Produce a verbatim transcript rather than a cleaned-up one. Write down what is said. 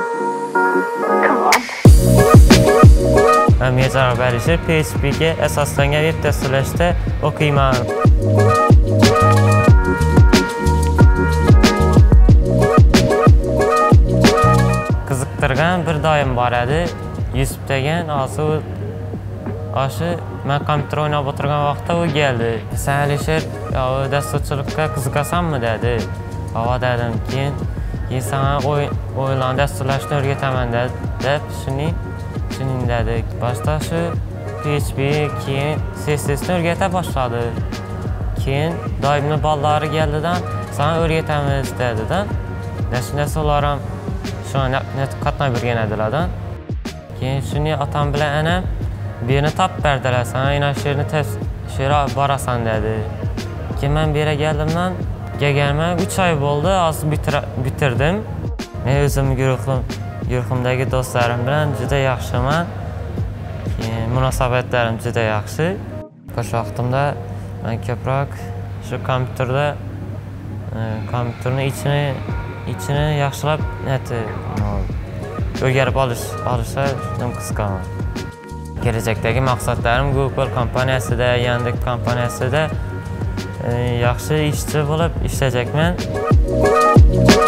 Men Mirjar Balisher P H P ga asoslangan veb dasturlashda o'qiyman. Qiziqtirgan bir doim bor edi. Yusuf degan hozir oshi men kompyuter o'ynab o'tirgan vaqtda u keldi. "Sen Alisher, dasturchilikka qiziqasanmi?" dedi. "Ha" dedim. Keyin "Men sana o'yinlarni dasturlashni o'rgataman" deb, shuning shuning dedik. Boshda shu P H P, keyin C S S'ni o'rgata boshladi. Keyin doimni bollari keldidan "Sana o'rgatamiz" dedidan. Shunda ular ham shuni qatnab yurgan edilardan. Keyin shuni otam bilan anam beni topib berdilar. "Sana ina she'rni she'ra borasan" dedi. Keyin men bu yerga keldimdan kelganman uch oy bo'ldi, hozir bitirdim. Men o'zim guruhim, guruhimdagi do'stlarim bilan juda yaxshiman. Keyin munosabatlarim juda yaxshi. Bo'sh vaqtimda men ko'proq shu kompyuterda kompyuterni ichini ichini yaxshilab o'rganib olish olishga juda qiziqaman. Kelajakdagi maqsadlarim Google kompaniyasida, Yandex kompaniyasida yaxshi ishchi bo'lib ishlajakman.